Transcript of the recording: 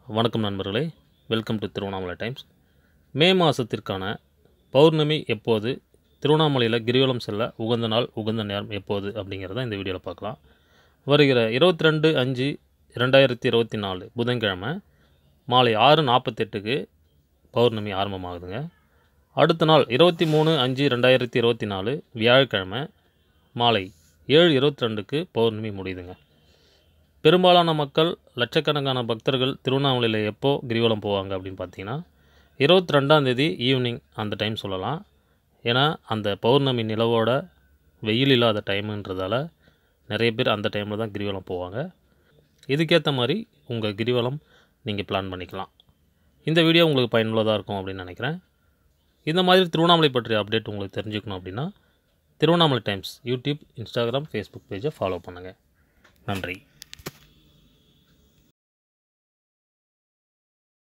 வணக்கம் நண்பர்களே, welcome to Tiruvannamalai times. மே மாதத்திற்கான பௌர்ணமி எப்போது, திருவண்ணாமலையில் கிரிவலம் செல்ல உகந்த நாள் உகந்த நேரம் எப்போது அப்படிங்கிறத இந்த வீடியோவில் பார்க்கலாம். வருகிற 22/5/2024 புதன்கிழமை மாலை 6:48க்கு பௌர்ணமி ஆரம்பமாகுதுங்க. அடுத்த நாள் 23/5/2024 வியாழக்கிழமை மாலை 7:22க்கு பௌர்ணமி முடியுதுங்க. பெரும்பாலான மக்கள், லட்சக்கணக்கான பக்தர்கள் திருவண்ணாமலையில் எப்போ கிரிவலம் போவாங்க அப்படின்னு பார்த்தீங்கன்னா 22ஆம் தேதி ஈவினிங் அந்த டைம் சொல்லலாம். ஏன்னா அந்த பௌர்ணமி நிலவோட வெயில் இல்லாத டைமுன்றதால நிறைய பேர் அந்த டைமில் தான் கிரிவலம் போவாங்க. இதுக்கேற்ற மாதிரி உங்கள் கிரிவலம் நீங்கள் பிளான் பண்ணிக்கலாம். இந்த வீடியோ உங்களுக்கு பயனுள்ளதாக இருக்கும் அப்படின்னு நினைக்கிறேன். இந்த மாதிரி திருவண்ணாமலை பற்றிய அப்டேட் உங்களுக்கு தெரிஞ்சுக்கணும் அப்படின்னா Tiruvannamalai times YouTube, Instagram, Facebook பேஜை ஃபாலோ பண்ணுங்கள். நன்றி.